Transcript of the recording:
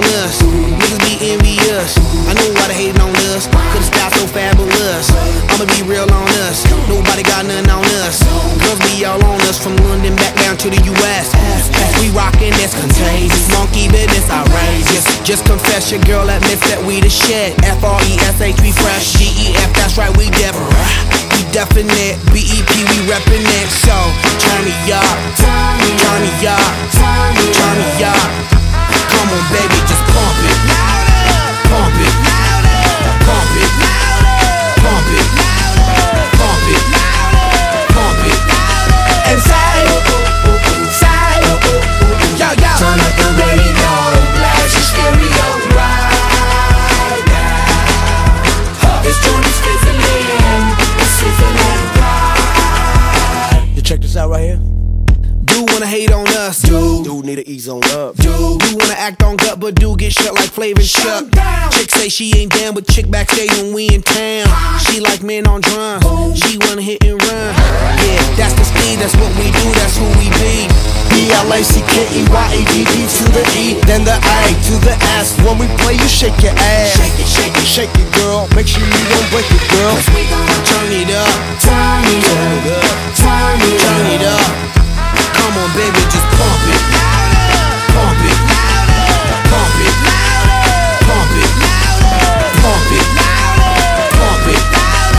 us. Niggas be envious. I know why they hating on us, cause the style so fabulous. I'ma be real on us, nobody got nothing on us. Girls be all on us, from London back down to the US. We rockin', that's contagious. Monkey business outrageous. Just confess your girl admits that we the shit. F-R-E-S-H, we fresh. G-E-F, that's right, we different. We definite. B-E-P, we reppin' it. So, turn me up, turn me up, turn me up. Come on, baby, just pump it. Pump it. Pump it. Pump it. Pump it. Pump it. And say, yo, yo. Turn up the radio, blast your stereo right now. This joint is fizzling, it's sizzling right. You check this out right here. Do wanna hate on us, Dude need to ease on up. do wanna act on gut, but do get shut like Flavor Chuck. Chick say she ain't down, but chick backstage when we in town. She like men on drums, she wanna hit and run. Yeah, that's the speed, that's what we do, that's who we be. B-L-A-C-K-E-Y-A-D-D to the E, then the A to the S. When we play, you shake your ass. Shake it, shake it, Shake it, girl. Make sure you don't break it, girl. cause we